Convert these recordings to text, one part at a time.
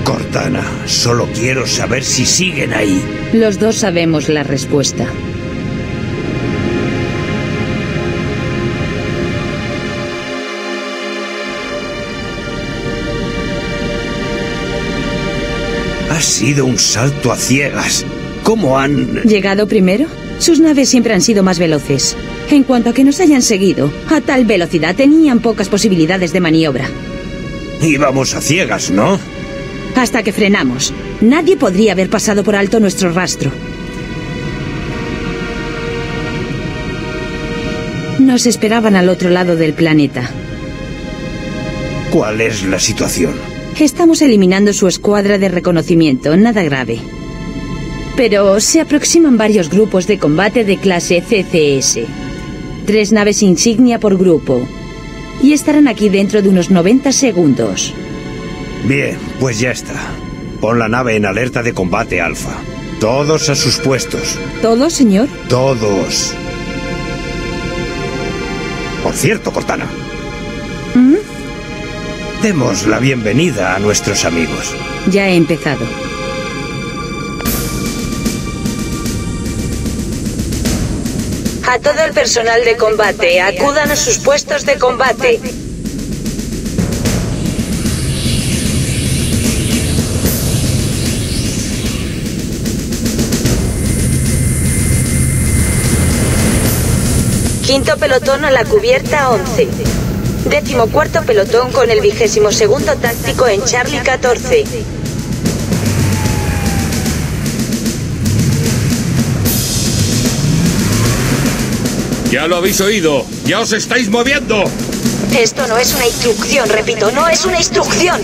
Cortana, solo quiero saber si siguen ahí. Los dos sabemos la respuesta. Ha sido un salto a ciegas. ¿Cómo han...? ¿Llegado primero? Sus naves siempre han sido más veloces. En cuanto a que nos hayan seguido, a tal velocidad tenían pocas posibilidades de maniobra. Íbamos a ciegas, ¿no? Hasta que frenamos. Nadie podría haber pasado por alto nuestro rastro. Nos esperaban al otro lado del planeta. ¿Cuál es la situación? Estamos eliminando su escuadra de reconocimiento, nada grave. Pero se aproximan varios grupos de combate de clase CCS. 3 naves insignia por grupo. Y estarán aquí dentro de unos 90 segundos. Bien, pues ya está. Pon la nave en alerta de combate, Alfa. Todos a sus puestos. ¿Todos, señor? Todos. Por cierto, Cortana. Demos la bienvenida a nuestros amigos. Ya he empezado. A todo el personal de combate, acudan a sus puestos de combate. Quinto pelotón a la cubierta 11. 14º pelotón con el 22º táctico en Charlie 14. Ya lo habéis oído. ¡Ya os estáis moviendo! Esto no es una instrucción, repito, no es una instrucción.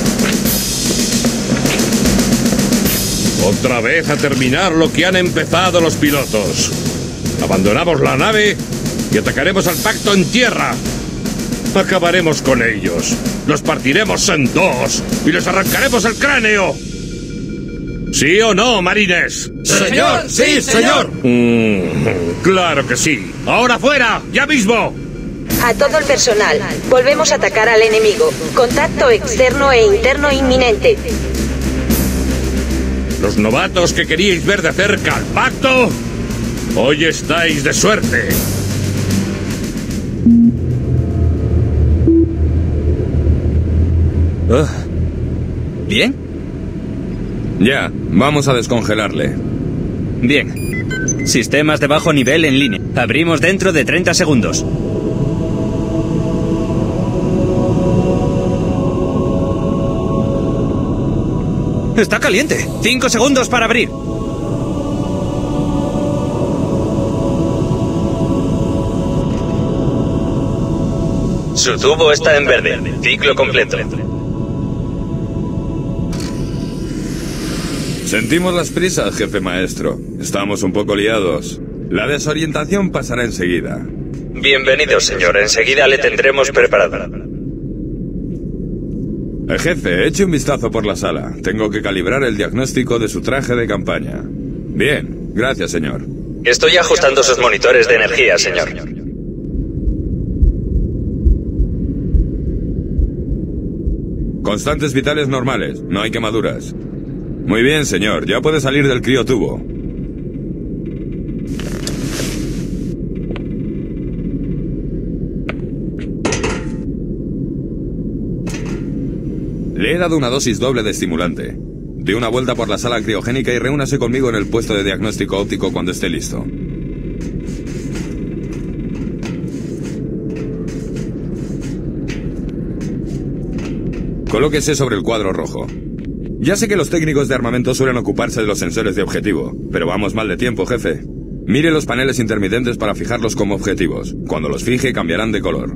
Otra vez a terminar lo que han empezado los pilotos. Abandonamos la nave y atacaremos al pacto en tierra. Acabaremos con ellos. Los partiremos en 2 y les arrancaremos el cráneo. ¿Sí o no, marines? ¡Señor! ¡Sí, señor! Claro que sí. ¡Ahora fuera! ¡Ya mismo! A todo el personal, volvemos a atacar al enemigo. Contacto externo e interno inminente. Los novatos que queríais ver de cerca al pacto, hoy estáis de suerte. ¿Bien? Ya, vamos a descongelarle. Bien. Sistemas de bajo nivel en línea. Abrimos dentro de 30 segundos. ¡Está caliente! 5 segundos para abrir. Su tubo está en verde. Ciclo completo. Sentimos las prisas, jefe maestro. Estamos un poco liados. La desorientación pasará enseguida. Bienvenido, señor. Enseguida le tendremos preparado. Jefe, eche un vistazo por la sala. Tengo que calibrar el diagnóstico de su traje de campaña. Bien, gracias, señor. Estoy ajustando sus monitores de energía, señor. Constantes vitales normales, no hay quemaduras. Muy bien, señor, ya puede salir del criotubo. Le he dado una dosis doble de estimulante. Dé una vuelta por la sala criogénica y reúnase conmigo en el puesto de diagnóstico óptico cuando esté listo. Colóquese sobre el cuadro rojo. Ya sé que los técnicos de armamento suelen ocuparse de los sensores de objetivo, pero vamos mal de tiempo, jefe. Mire los paneles intermitentes para fijarlos como objetivos. Cuando los fije, cambiarán de color.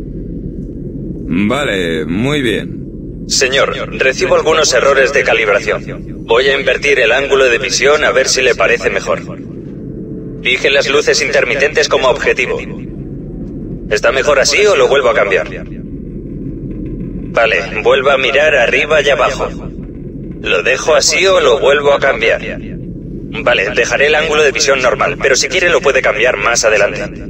Vale, muy bien. Señor, recibo algunos errores de calibración. Voy a invertir el ángulo de visión a ver si le parece mejor. Fije las luces intermitentes como objetivo. ¿Está mejor así o lo vuelvo a cambiar? Vale, vuelva a mirar arriba y abajo. ¿Lo dejo así o lo vuelvo a cambiar? Vale, dejaré el ángulo de visión normal, pero si quiere lo puede cambiar más adelante.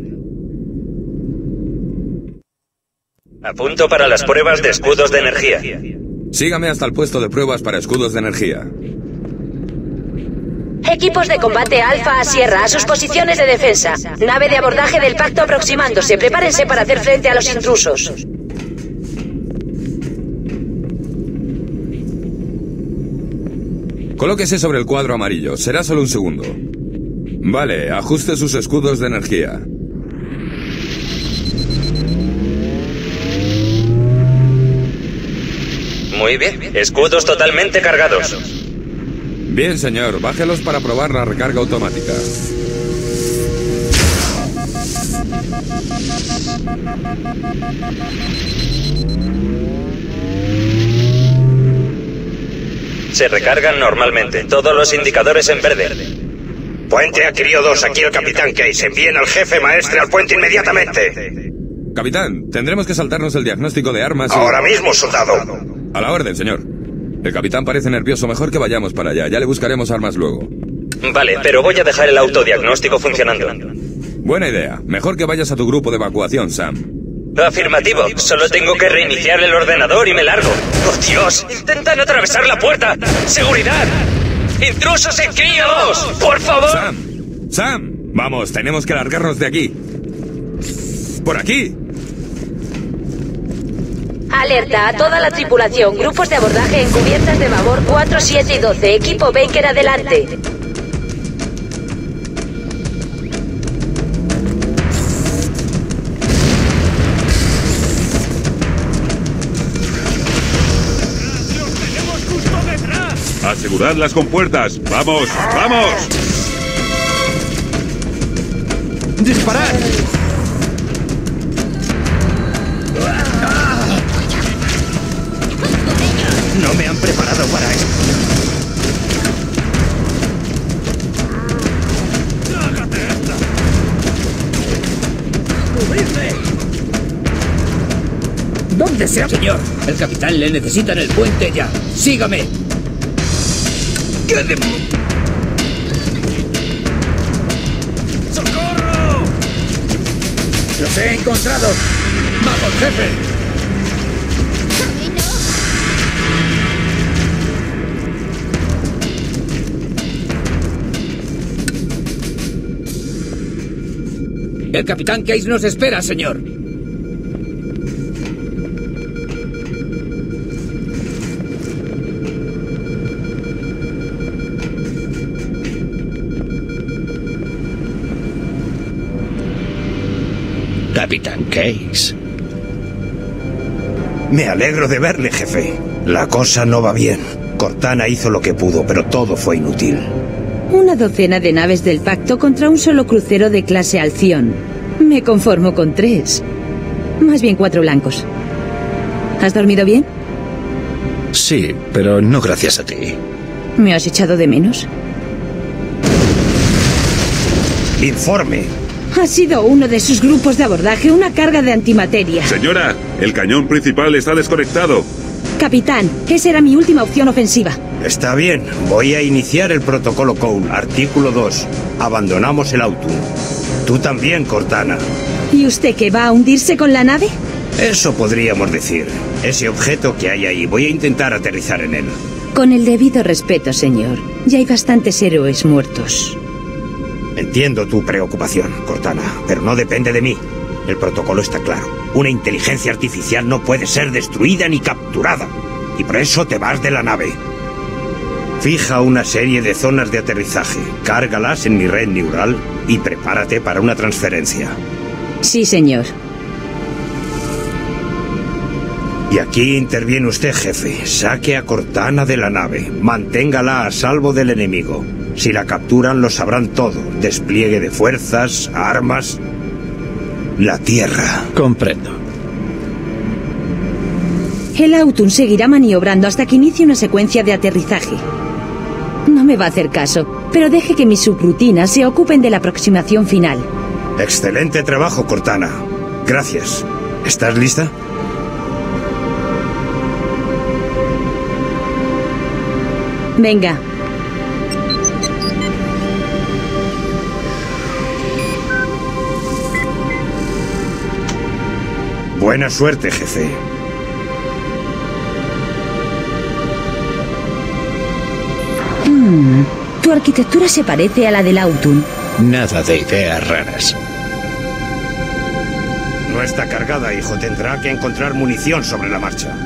Apunto para las pruebas de escudos de energía. Sígame hasta el puesto de pruebas para escudos de energía. Equipos de combate Alfa a Sierra, a sus posiciones de defensa. Nave de abordaje del pacto aproximándose. Prepárense para hacer frente a los intrusos. Colóquese sobre el cuadro amarillo. Será solo un segundo. Vale, ajuste sus escudos de energía. Muy bien. Escudos totalmente cargados. Bien, señor. Bájelos para probar la recarga automática. Se recargan normalmente. Todos los indicadores en verde. Puente a Crío 2, aquí el Capitán Case. Envíen al jefe maestre al puente inmediatamente. Capitán, tendremos que saltarnos el diagnóstico de armas y... Ahora mismo, soldado. A la orden, señor. El capitán parece nervioso. Mejor que vayamos para allá. Ya le buscaremos armas luego. Vale, pero voy a dejar el autodiagnóstico funcionando. Buena idea. Mejor que vayas a tu grupo de evacuación, Sam. Afirmativo. Solo tengo que reiniciar el ordenador y me largo. ¡Oh, Dios! ¡Intentan atravesar la puerta! ¡Seguridad! ¡Intrusos en Crío 2! ¡Por favor! ¡Sam! ¡Sam! Vamos, tenemos que largarnos de aquí. ¡Por aquí! Alerta a toda la tripulación. Grupos de abordaje en cubiertas de babor 4, 7 y 12. Equipo Baker adelante. Asegurad las compuertas. ¡Vamos! ¡Vamos! ¡Disparad! No me han preparado para esto. ¡Trágate esta! ¡Cubridme! ¿Dónde sea, señor? El capitán le necesita en el puente ya. ¡Sígame! ¿Qué de... ¡Socorro! ¡Los he encontrado! ¡Vamos, jefe! El capitán Case nos espera, señor. Capitán Case. Me alegro de verle, jefe. La cosa no va bien. Cortana hizo lo que pudo, pero todo fue inútil. Una docena de naves del pacto contra un solo crucero de clase Alción. Me conformo con 3. Más bien 4 blancos. ¿Has dormido bien? Sí, pero no gracias a ti. ¿Me has echado de menos? Informe. Ha sido uno de sus grupos de abordaje una carga de antimateria. Señora, el cañón principal está desconectado. Capitán, esa era mi última opción ofensiva. Está bien. Voy a iniciar el protocolo Cole. Artículo 2. Abandonamos el Autumn. Tú también, Cortana. ¿Y usted qué, va a hundirse con la nave? Eso podríamos decir. Ese objeto que hay ahí, voy a intentar aterrizar en él. Con el debido respeto, señor. Ya hay bastantes héroes muertos. Entiendo tu preocupación, Cortana, pero no depende de mí. El protocolo está claro. Una inteligencia artificial no puede ser destruida ni capturada. Y por eso te vas de la nave. Fija una serie de zonas de aterrizaje, cárgalas en mi red neural y prepárate para una transferencia. Sí, señor. Y aquí interviene usted, jefe. Saque a Cortana de la nave. Manténgala a salvo del enemigo. Si la capturan, lo sabrán todo. Despliegue de fuerzas, armas... La Tierra. Comprendo. El Autumn seguirá maniobrando hasta que inicie una secuencia de aterrizaje. No me va a hacer caso, pero deje que mis subrutinas se ocupen de la aproximación final. Excelente trabajo, Cortana. Gracias. ¿Estás lista? Venga. Buena suerte, jefe. Tu arquitectura se parece a la del Autun. Nada de ideas raras. No está cargada, hijo. Tendrá que encontrar munición sobre la marcha.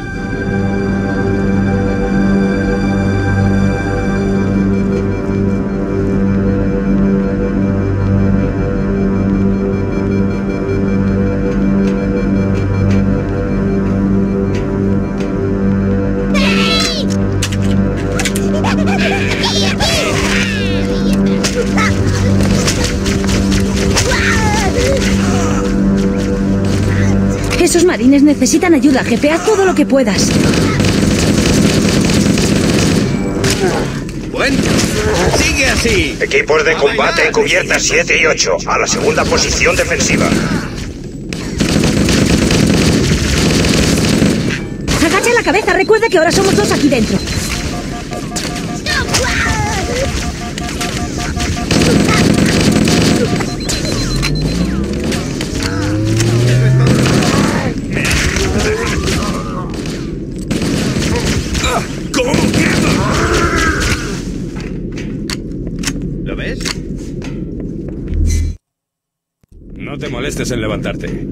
Esos marines necesitan ayuda, jefe. Haz todo lo que puedas. Bueno, sigue así. Equipos de combate en cubiertas 7 y 8. A la segunda posición defensiva. Agacha la cabeza. Recuerda que ahora somos 2 aquí dentro. ¿Lo ves? No te molestes en levantarte.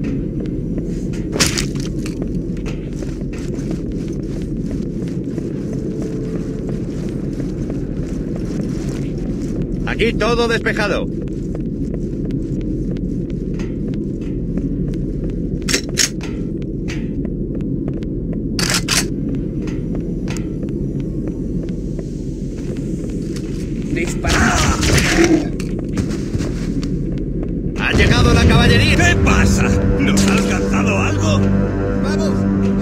Aquí todo despejado. Dispara. ¡Ha llegado la caballería! ¿Qué pasa? ¿Nos ha alcanzado algo? ¡Vamos!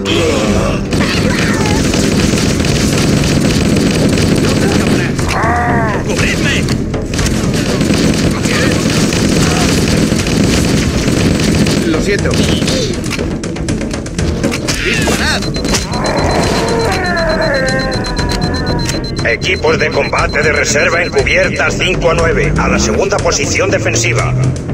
¡Cubridme! Lo siento. ¡Disparad! Equipos de combate de reserva en cubiertas 5 a 9. A la segunda posición defensiva.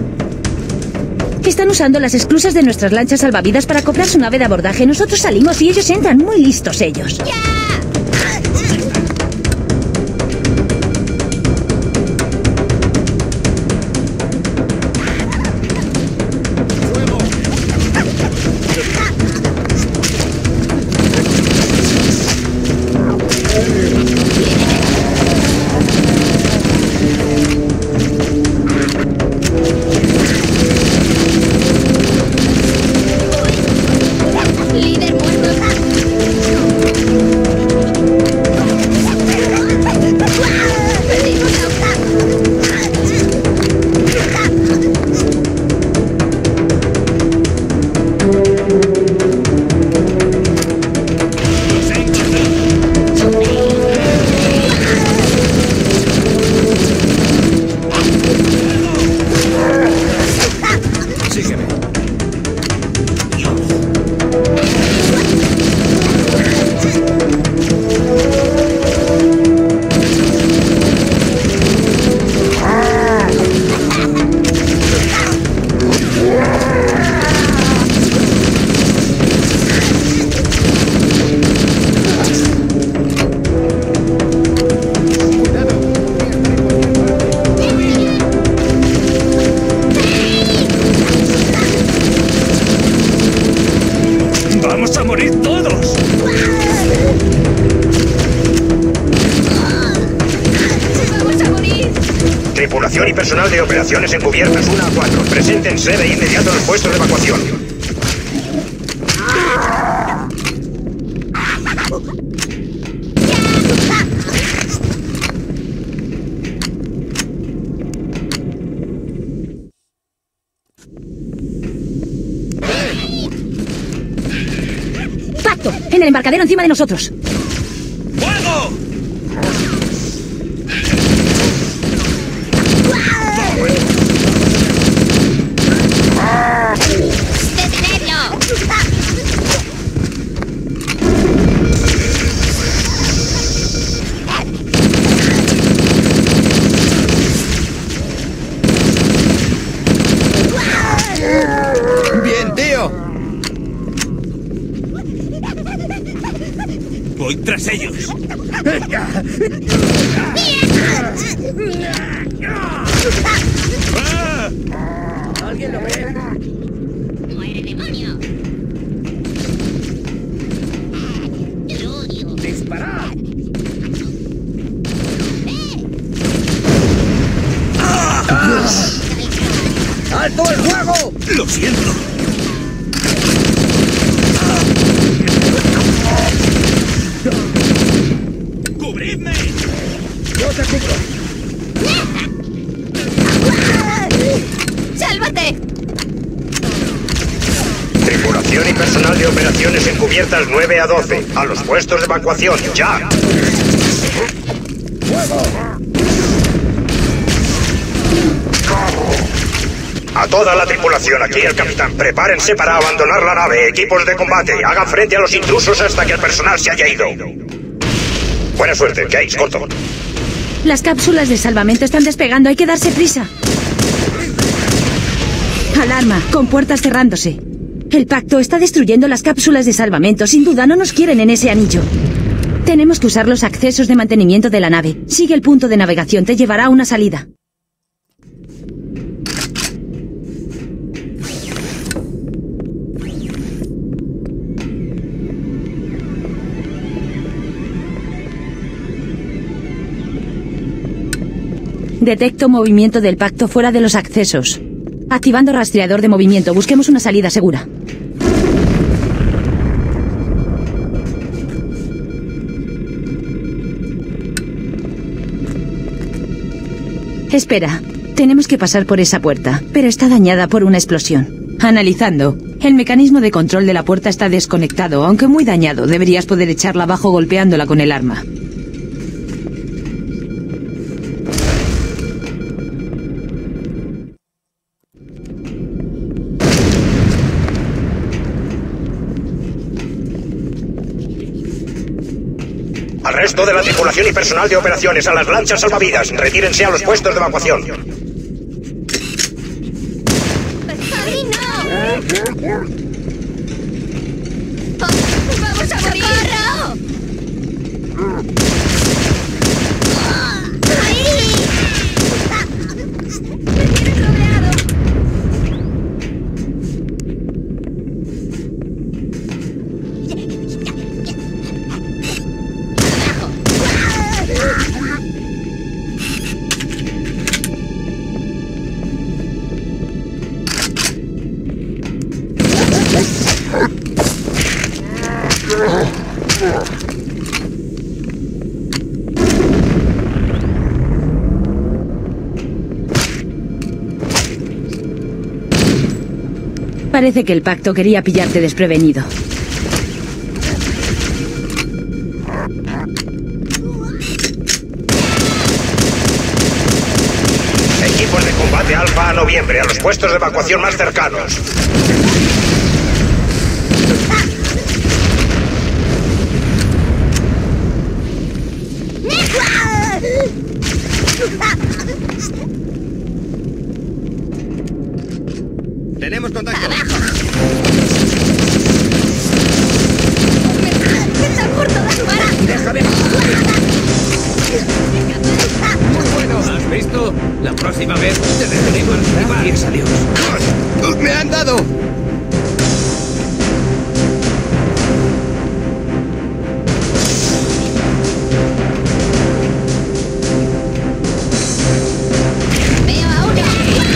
Están usando las esclusas de nuestras lanchas salvavidas para acoplar su nave de abordaje. Nosotros salimos y ellos entran. Muy listos ellos. Líder muerto. Tripulación y personal de operaciones encubiertas 1 a 4. Preséntense de inmediato en los puestos de evacuación. ¡Pacto! En el embarcadero encima de nosotros. ¡Fuego! ¡Bien, tío! Voy tras ellos. ¿Alguien lo ve? ¡Muere, demonio! ¡Lo odio! ¡Disparad! ¡Alto el fuego! ¡Lo siento! ¡Cubridme! ¡Yo te cubro! ¡Sálvate! Tripulación y personal de operaciones encubiertas 9 a 12. A los puestos de evacuación, ya. A toda la tripulación, aquí el capitán. Prepárense para abandonar la nave. Equipos de combate, hagan frente a los intrusos hasta que el personal se haya ido. Buena suerte, Case, corto. Las cápsulas de salvamento están despegando, hay que darse prisa. Alarma, con puertas cerrándose. El pacto está destruyendo las cápsulas de salvamento. Sin duda, no nos quieren en ese anillo. Tenemos que usar los accesos de mantenimiento de la nave. Sigue el punto de navegación, te llevará a una salida. Detecto movimiento del pacto fuera de los accesos. Activando rastreador de movimiento. Busquemos una salida segura. Espera. Tenemos que pasar por esa puerta, pero está dañada por una explosión. Analizando. El mecanismo de control de la puerta está desconectado, aunque muy dañado. Deberías poder echarla abajo golpeándola con el arma. Al resto de la tripulación y personal de operaciones, a las lanchas salvavidas. Retírense a los puestos de evacuación. ¡Ay, no! ¡Vamos a morir! ¡Socorro! ¡Ahí! ¡Me tienes rodeado! Parece que el pacto quería pillarte desprevenido. Equipos de combate Alfa a noviembre, a los puestos de evacuación más cercanos. Tenemos contacto. ¡Está por todas partes! ¡Déjame! ¡Muy bueno! ¿Has visto? La próxima vez te dejaremos arriba. Gracias a Dios. ¡Me han dado! ¡Veo a una!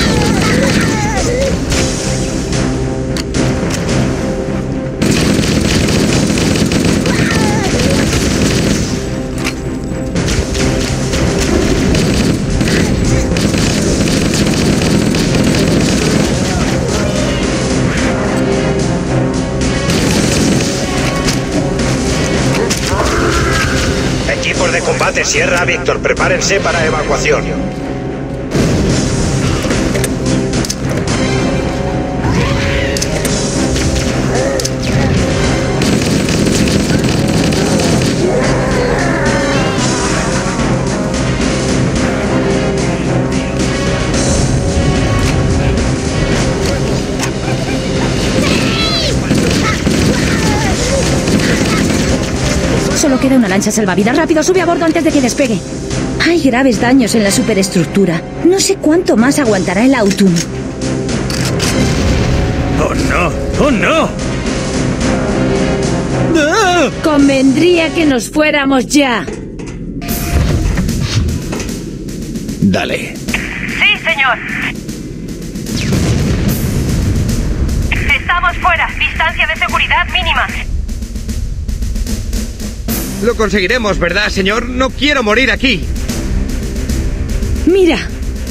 Equipos de combate Sierra Víctor, prepárense para evacuación. Solo queda una lancha salvavidas. Rápido, sube a bordo antes de que despegue. Hay graves daños en la superestructura. No sé cuánto más aguantará el Autumn. ¡Oh, no! ¡Oh, no! ¡Ah! Convendría que nos fuéramos ya. Dale. Sí, señor. Estamos fuera. Distancia de seguridad mínima. Lo conseguiremos, ¿verdad, señor? No quiero morir aquí. Mira.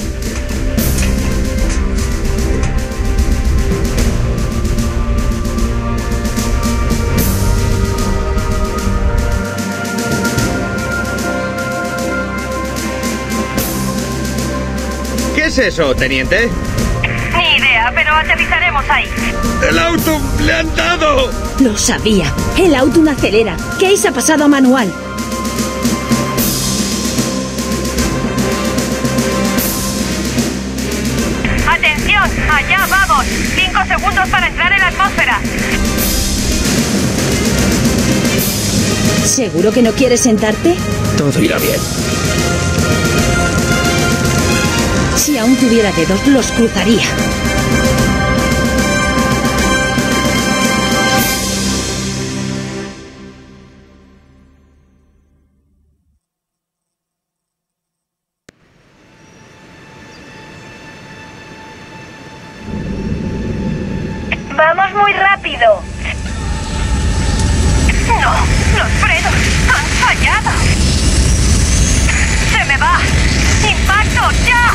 ¿Qué es eso, teniente? Ni idea, pero aterrizaremos ahí. ¡El auto le han dado! Lo sabía. El Autumn acelera. Case ha pasado a manual. ¡Atención! ¡Allá vamos! 5 segundos para entrar en la atmósfera. ¿Seguro que no quieres sentarte? Todo irá bien. Si aún tuviera dedos, los cruzaría. ¡Vamos muy rápido! ¡No! ¡Los frenos han fallado! ¡Se me va! ¡Impacto ya!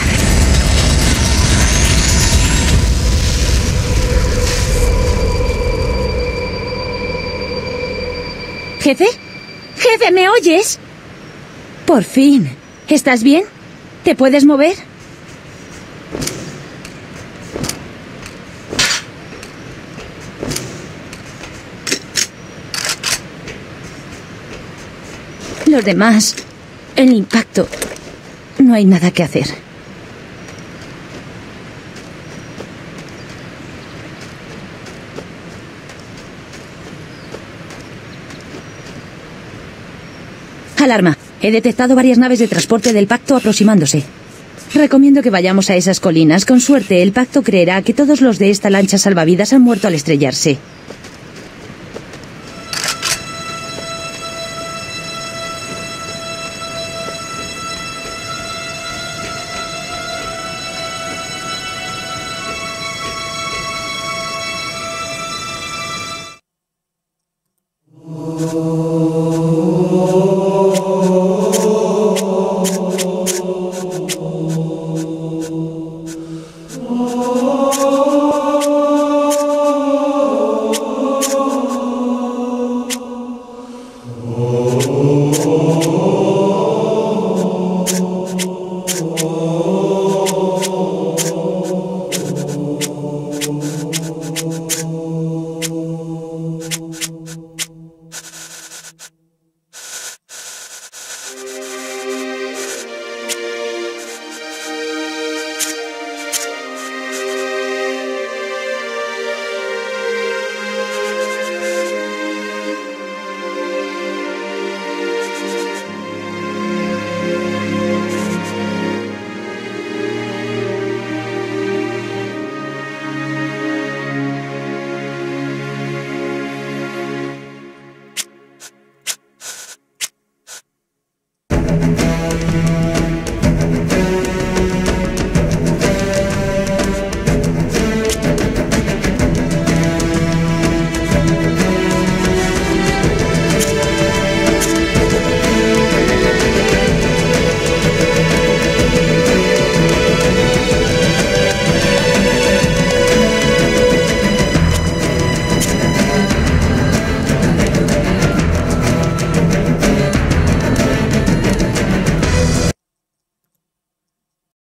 ¿Jefe? ¡Jefe, ¿me oyes? Por fin. ¿Estás bien? ¿Te puedes mover? Los demás, el impacto. No hay nada que hacer. Alarma. He detectado varias naves de transporte del Pacto aproximándose. Recomiendo que vayamos a esas colinas. Con suerte, el Pacto creerá que todos los de esta lancha salvavidas han muerto al estrellarse.